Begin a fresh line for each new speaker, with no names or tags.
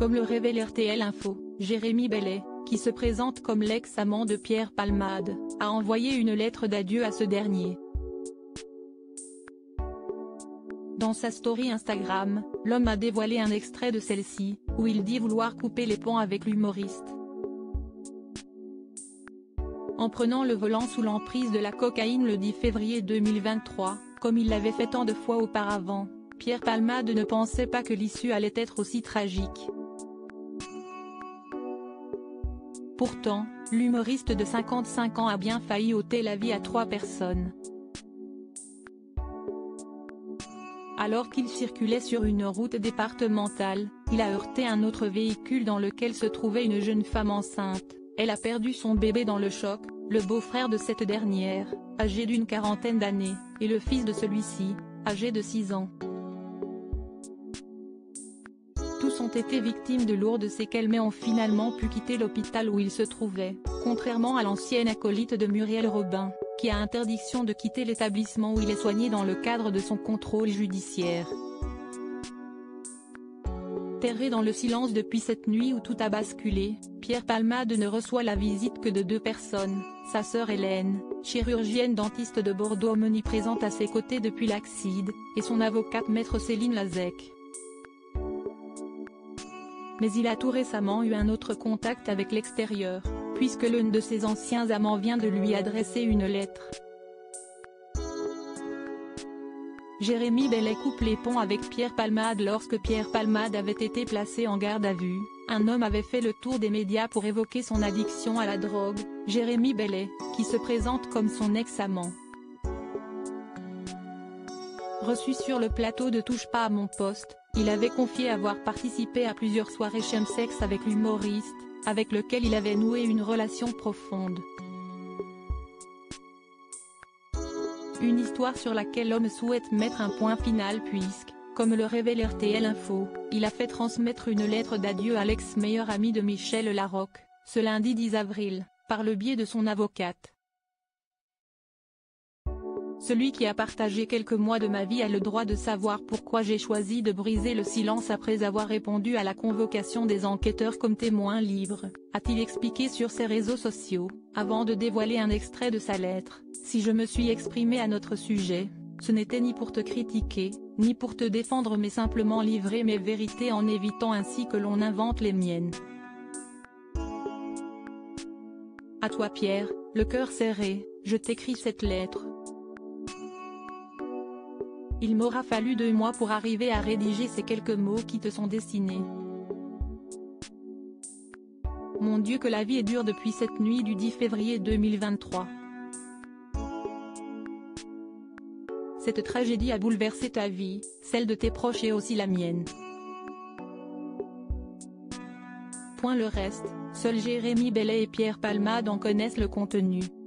Comme le révèle RTL Info, Jérémy Bellet, qui se présente comme l'ex-amant de Pierre Palmade, a envoyé une lettre d'adieu à ce dernier. Dans sa story Instagram, l'homme a dévoilé un extrait de celle-ci, où il dit vouloir couper les ponts avec l'humoriste. En prenant le volant sous l'emprise de la cocaïne le 10 février 2023, comme il l'avait fait tant de fois auparavant, Pierre Palmade ne pensait pas que l'issue allait être aussi tragique. Pourtant, l'humoriste de 55 ans a bien failli ôter la vie à 3 personnes. Alors qu'il circulait sur une route départementale, il a heurté un autre véhicule dans lequel se trouvait une jeune femme enceinte. Elle a perdu son bébé dans le choc, le beau-frère de cette dernière, âgé d'une quarantaine d'années, et le fils de celui-ci, âgé de 6 ans. Tous ont été victimes de lourdes séquelles mais ont finalement pu quitter l'hôpital où ils se trouvaient, contrairement à l'ancienne acolyte de Muriel Robin, qui a interdiction de quitter l'établissement où il est soigné dans le cadre de son contrôle judiciaire. Terré dans le silence depuis cette nuit où tout a basculé, Pierre Palmade ne reçoit la visite que de 2 personnes, sa sœur Hélène, chirurgienne dentiste de Bordeaux omniprésente à ses côtés depuis l'accident, et son avocate maître Céline Lazec. Mais il a tout récemment eu un autre contact avec l'extérieur, puisque l'un de ses anciens amants vient de lui adresser une lettre. Jérémy Bellet coupe les ponts avec Pierre Palmade. Lorsque Pierre Palmade avait été placé en garde à vue, un homme avait fait le tour des médias pour évoquer son addiction à la drogue, Jérémy Bellet, qui se présente comme son ex-amant. Reçu sur le plateau de Touche pas à mon poste, il avait confié avoir participé à plusieurs soirées chemsex avec l'humoriste, avec lequel il avait noué une relation profonde. Une histoire sur laquelle l'homme souhaite mettre un point final puisque, comme le révèle RTL Info, il a fait transmettre une lettre d'adieu à l'ex-meilleur ami de Michel Larocque, ce lundi 10 avril, par le biais de son avocate. Celui qui a partagé quelques mois de ma vie a le droit de savoir pourquoi j'ai choisi de briser le silence après avoir répondu à la convocation des enquêteurs comme témoin libre, a-t-il expliqué sur ses réseaux sociaux, avant de dévoiler un extrait de sa lettre. Si je me suis exprimé à notre sujet, ce n'était ni pour te critiquer, ni pour te défendre mais simplement livrer mes vérités en évitant ainsi que l'on invente les miennes. À toi Pierre, le cœur serré, je t'écris cette lettre. Il m'aura fallu 2 mois pour arriver à rédiger ces quelques mots qui te sont destinés. Mon Dieu que la vie est dure depuis cette nuit du 10 février 2023. Cette tragédie a bouleversé ta vie, celle de tes proches et aussi la mienne. Point le reste, seuls Jérémy Bellet et Pierre Palmade en connaissent le contenu.